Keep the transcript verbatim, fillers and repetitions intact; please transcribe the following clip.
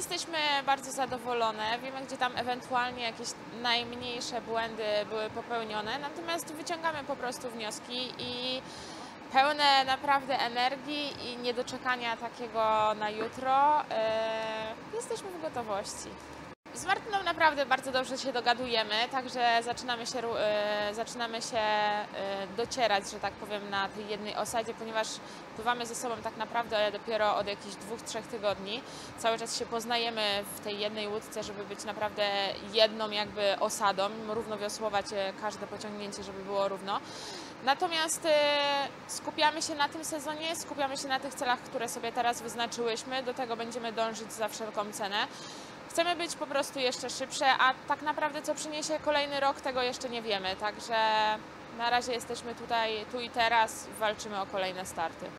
jesteśmy bardzo zadowolone, wiemy, gdzie tam ewentualnie jakieś najmniejsze błędy były popełnione, natomiast wyciągamy po prostu wnioski i pełne naprawdę energii i niedoczekania takiego na jutro, yy, jesteśmy w gotowości. Z Martyną naprawdę bardzo dobrze się dogadujemy, także zaczynamy się, yy, zaczynamy się yy, docierać, że tak powiem, na tej jednej osadzie, ponieważ pływamy ze sobą tak naprawdę dopiero od jakichś dwóch, trzech tygodni. Cały czas się poznajemy w tej jednej łódce, żeby być naprawdę jedną jakby osadą, równo wiosłować każde pociągnięcie, żeby było równo. Natomiast yy, skupiamy się na tym sezonie, skupiamy się na tych celach, które sobie teraz wyznaczyłyśmy, do tego będziemy dążyć za wszelką cenę. Chcemy być po prostu jeszcze szybsze, a tak naprawdę co przyniesie kolejny rok, tego jeszcze nie wiemy, także na razie jesteśmy tutaj, tu i teraz, walczymy o kolejne starty.